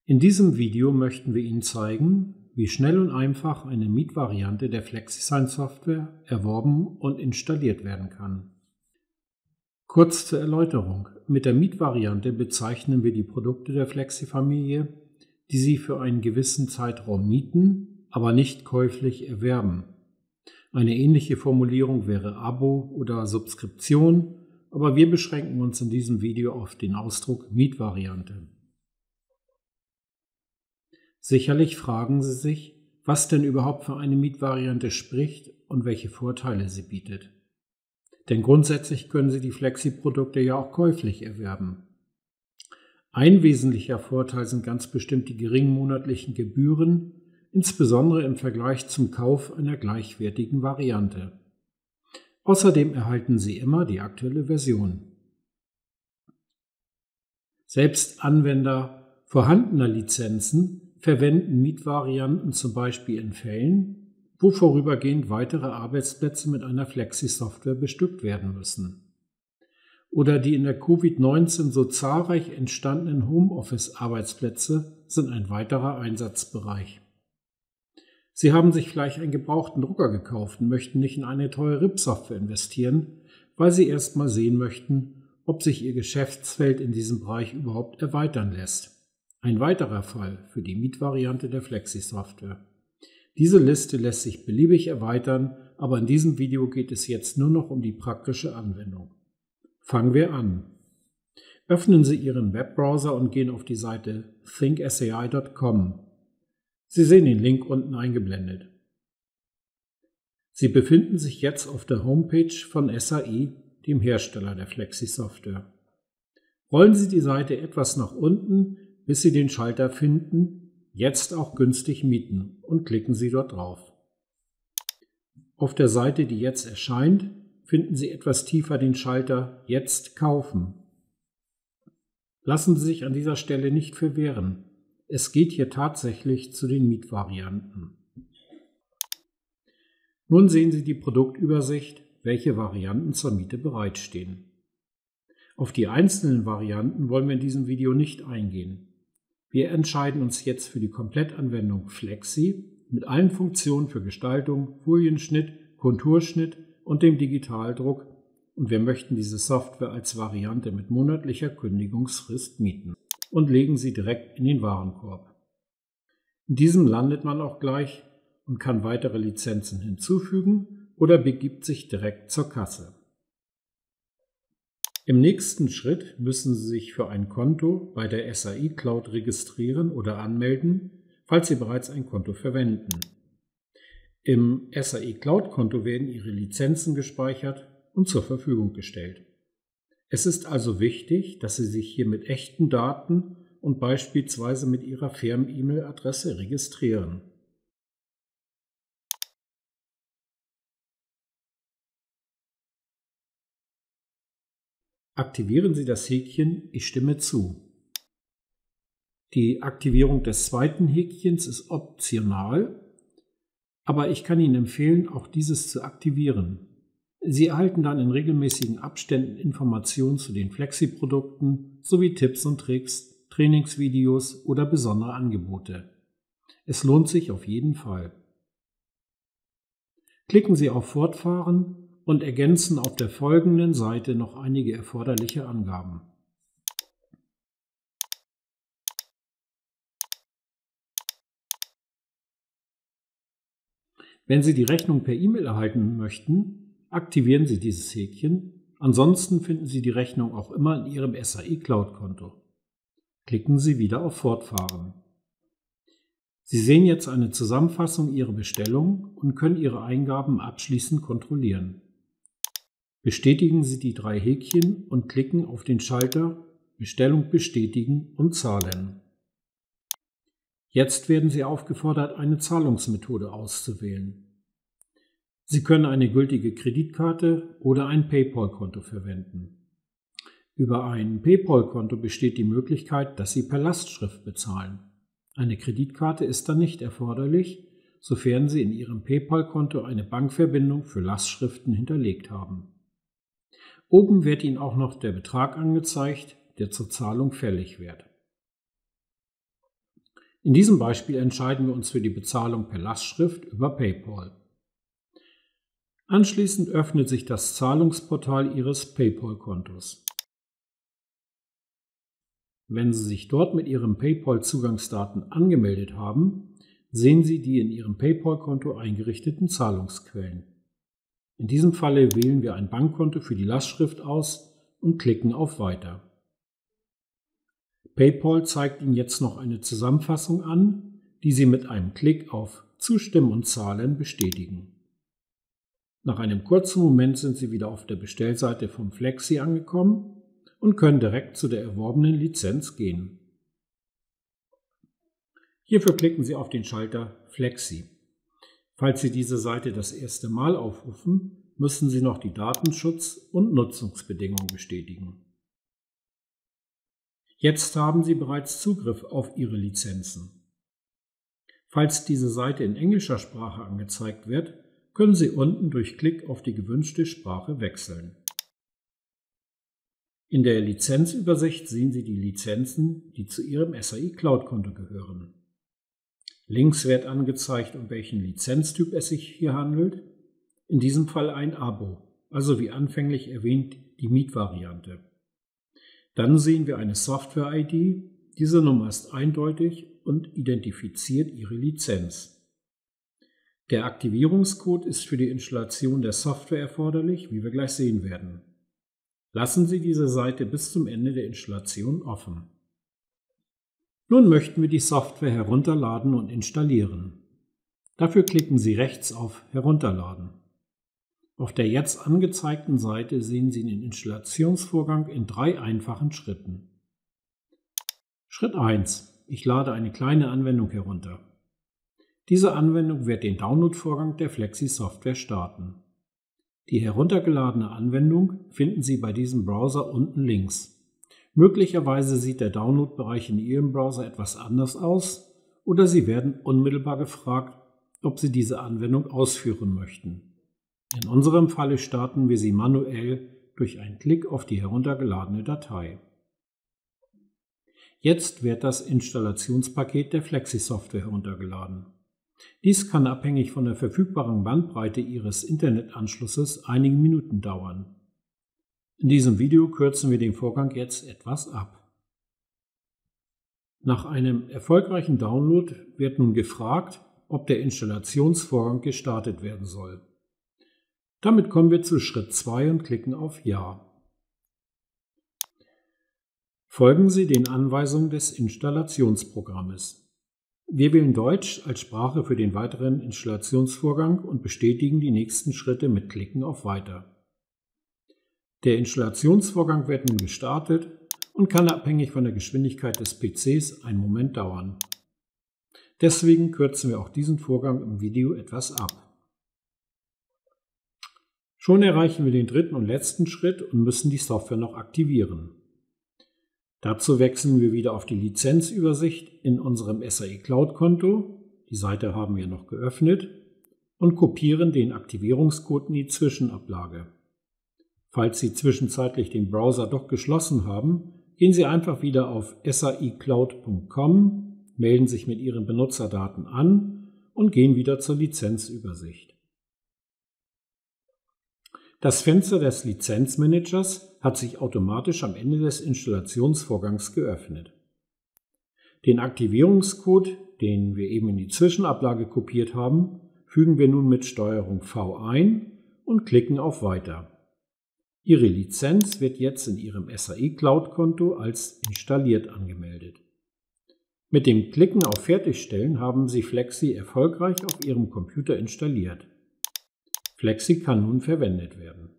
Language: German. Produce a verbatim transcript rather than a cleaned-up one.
In diesem Video möchten wir Ihnen zeigen, wie schnell und einfach eine Mietvariante der FlexiSign-Software erworben und installiert werden kann. Kurz zur Erläuterung: Mit der Mietvariante bezeichnen wir die Produkte der Flexi-Familie, die Sie für einen gewissen Zeitraum mieten, aber nicht käuflich erwerben. Eine ähnliche Formulierung wäre Abo oder Subskription, aber wir beschränken uns in diesem Video auf den Ausdruck Mietvariante. Sicherlich fragen Sie sich, was denn überhaupt für eine Mietvariante spricht und welche Vorteile sie bietet. Denn grundsätzlich können Sie die Flexi-Produkte ja auch käuflich erwerben. Ein wesentlicher Vorteil sind ganz bestimmt die geringen monatlichen Gebühren, insbesondere im Vergleich zum Kauf einer gleichwertigen Variante. Außerdem erhalten Sie immer die aktuelle Version. Selbst Anwender vorhandener Lizenzen verwenden Mietvarianten zum Beispiel in Fällen, wo vorübergehend weitere Arbeitsplätze mit einer Flexi-Software bestückt werden müssen. Oder die in der Covid neunzehn so zahlreich entstandenen Homeoffice-Arbeitsplätze sind ein weiterer Einsatzbereich. Sie haben sich vielleicht einen gebrauchten Drucker gekauft und möchten nicht in eine teure R I P-Software investieren, weil Sie erst mal sehen möchten, ob sich Ihr Geschäftsfeld in diesem Bereich überhaupt erweitern lässt. Ein weiterer Fall für die Mietvariante der Flexi-Software. Diese Liste lässt sich beliebig erweitern, aber in diesem Video geht es jetzt nur noch um die praktische Anwendung. Fangen wir an. Öffnen Sie Ihren Webbrowser und gehen auf die Seite think S A I Punkt com. Sie sehen den Link unten eingeblendet. Sie befinden sich jetzt auf der Homepage von S A I, dem Hersteller der Flexi-Software. Rollen Sie die Seite etwas nach unten, bis Sie den Schalter finden, jetzt auch günstig mieten, und klicken Sie dort drauf. Auf der Seite, die jetzt erscheint, finden Sie etwas tiefer den Schalter Jetzt kaufen. Lassen Sie sich an dieser Stelle nicht verwirren. Es geht hier tatsächlich zu den Mietvarianten. Nun sehen Sie die Produktübersicht, welche Varianten zur Miete bereitstehen. Auf die einzelnen Varianten wollen wir in diesem Video nicht eingehen. Wir entscheiden uns jetzt für die Komplettanwendung Flexi mit allen Funktionen für Gestaltung, Folienschnitt, Konturschnitt und dem Digitaldruck, und wir möchten diese Software als Variante mit monatlicher Kündigungsfrist mieten und legen sie direkt in den Warenkorb. In diesem landet man auch gleich und kann weitere Lizenzen hinzufügen oder begibt sich direkt zur Kasse. Im nächsten Schritt müssen Sie sich für ein Konto bei der S A I Cloud registrieren oder anmelden, falls Sie bereits ein Konto verwenden. Im S A I Cloud Konto werden Ihre Lizenzen gespeichert und zur Verfügung gestellt. Es ist also wichtig, dass Sie sich hier mit echten Daten und beispielsweise mit Ihrer Firmen-E-Mail-Adresse registrieren. Aktivieren Sie das Häkchen Ich stimme zu. Die Aktivierung des zweiten Häkchens ist optional, aber ich kann Ihnen empfehlen, auch dieses zu aktivieren. Sie erhalten dann in regelmäßigen Abständen Informationen zu den Flexi-Produkten sowie Tipps und Tricks, Trainingsvideos oder besondere Angebote. Es lohnt sich auf jeden Fall. Klicken Sie auf Fortfahren und ergänzen auf der folgenden Seite noch einige erforderliche Angaben. Wenn Sie die Rechnung per E-Mail erhalten möchten, aktivieren Sie dieses Häkchen. Ansonsten finden Sie die Rechnung auch immer in Ihrem S A I Cloud Konto. Klicken Sie wieder auf Fortfahren. Sie sehen jetzt eine Zusammenfassung Ihrer Bestellung und können Ihre Eingaben abschließend kontrollieren. Bestätigen Sie die drei Häkchen und klicken auf den Schalter Bestellung bestätigen und zahlen. Jetzt werden Sie aufgefordert, eine Zahlungsmethode auszuwählen. Sie können eine gültige Kreditkarte oder ein PayPal-Konto verwenden. Über ein PayPal-Konto besteht die Möglichkeit, dass Sie per Lastschrift bezahlen. Eine Kreditkarte ist dann nicht erforderlich, sofern Sie in Ihrem PayPal-Konto eine Bankverbindung für Lastschriften hinterlegt haben. Oben wird Ihnen auch noch der Betrag angezeigt, der zur Zahlung fällig wird. In diesem Beispiel entscheiden wir uns für die Bezahlung per Lastschrift über PayPal. Anschließend öffnet sich das Zahlungsportal Ihres PayPal-Kontos. Wenn Sie sich dort mit Ihren PayPal-Zugangsdaten angemeldet haben, sehen Sie die in Ihrem PayPal-Konto eingerichteten Zahlungsquellen. In diesem Falle wählen wir ein Bankkonto für die Lastschrift aus und klicken auf Weiter. PayPal zeigt Ihnen jetzt noch eine Zusammenfassung an, die Sie mit einem Klick auf Zustimmen und Zahlen bestätigen. Nach einem kurzen Moment sind Sie wieder auf der Bestellseite von Flexi angekommen und können direkt zu der erworbenen Lizenz gehen. Hierfür klicken Sie auf den Schalter Flexi. Falls Sie diese Seite das erste Mal aufrufen, müssen Sie noch die Datenschutz- und Nutzungsbedingungen bestätigen. Jetzt haben Sie bereits Zugriff auf Ihre Lizenzen. Falls diese Seite in englischer Sprache angezeigt wird, können Sie unten durch Klick auf die gewünschte Sprache wechseln. In der Lizenzübersicht sehen Sie die Lizenzen, die zu Ihrem S A I Cloud-Konto gehören. Links wird angezeigt, um welchen Lizenztyp es sich hier handelt, in diesem Fall ein Abo, also wie anfänglich erwähnt die Mietvariante. Dann sehen wir eine Software-I D, diese Nummer ist eindeutig und identifiziert Ihre Lizenz. Der Aktivierungscode ist für die Installation der Software erforderlich, wie wir gleich sehen werden. Lassen Sie diese Seite bis zum Ende der Installation offen. Nun möchten wir die Software herunterladen und installieren. Dafür klicken Sie rechts auf Herunterladen. Auf der jetzt angezeigten Seite sehen Sie den Installationsvorgang in drei einfachen Schritten. Schritt eins. Ich lade eine kleine Anwendung herunter. Diese Anwendung wird den Download-Vorgang der Flexi-Software starten. Die heruntergeladene Anwendung finden Sie bei diesem Browser unten links. Möglicherweise sieht der Download-Bereich in Ihrem Browser etwas anders aus oder Sie werden unmittelbar gefragt, ob Sie diese Anwendung ausführen möchten. In unserem Falle starten wir sie manuell durch einen Klick auf die heruntergeladene Datei. Jetzt wird das Installationspaket der Flexi-Software heruntergeladen. Dies kann abhängig von der verfügbaren Bandbreite Ihres Internetanschlusses einige Minuten dauern. In diesem Video kürzen wir den Vorgang jetzt etwas ab. Nach einem erfolgreichen Download wird nun gefragt, ob der Installationsvorgang gestartet werden soll. Damit kommen wir zu Schritt zwei und klicken auf Ja. Folgen Sie den Anweisungen des Installationsprogrammes. Wir wählen Deutsch als Sprache für den weiteren Installationsvorgang und bestätigen die nächsten Schritte mit Klicken auf Weiter. Der Installationsvorgang wird nun gestartet und kann abhängig von der Geschwindigkeit des P Cs einen Moment dauern. Deswegen kürzen wir auch diesen Vorgang im Video etwas ab. Schon erreichen wir den dritten und letzten Schritt und müssen die Software noch aktivieren. Dazu wechseln wir wieder auf die Lizenzübersicht in unserem S A I Cloud-Konto, die Seite haben wir noch geöffnet, und kopieren den Aktivierungscode in die Zwischenablage. Falls Sie zwischenzeitlich den Browser doch geschlossen haben, gehen Sie einfach wieder auf S A I Cloud Punkt com, melden sich mit Ihren Benutzerdaten an und gehen wieder zur Lizenzübersicht. Das Fenster des Lizenzmanagers hat sich automatisch am Ende des Installationsvorgangs geöffnet. Den Aktivierungscode, den wir eben in die Zwischenablage kopiert haben, fügen wir nun mit Steuerung V ein und klicken auf Weiter. Ihre Lizenz wird jetzt in Ihrem S A I Cloud-Konto als installiert angemeldet. Mit dem Klicken auf Fertigstellen haben Sie Flexi erfolgreich auf Ihrem Computer installiert. Flexi kann nun verwendet werden.